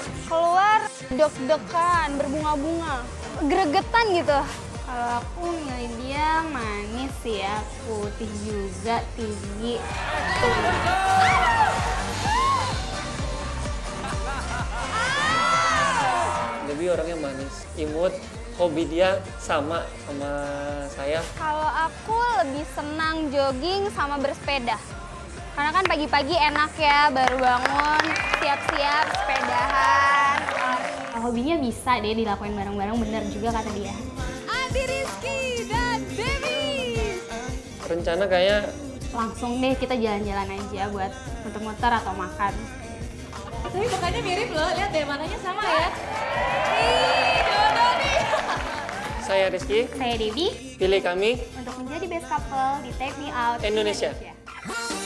Keluar deg-degan, berbunga-bunga, gregetan gitu. Kalau aku milih dia manis ya, putih juga, tinggi. Debbie orangnya manis, imut, hobi dia sama saya. Kalau aku lebih senang jogging sama bersepeda. Karena kan pagi-pagi enak ya, baru bangun, siap-siap, sepedahan. Hobinya bisa deh dilakuin bareng-bareng, bener juga kata dia. Andi Rizky dan Debbie. Rencana kayak Langsung deh kita jalan-jalan aja buat muter-muter atau makan. Tapi mukanya mirip loh, lihat deh matanya sama ya. Ih, jodoh nih. saya Rizky, Saya Debbie, pilih kami untuk menjadi best couple di Take Me Out Indonesia. Indonesia.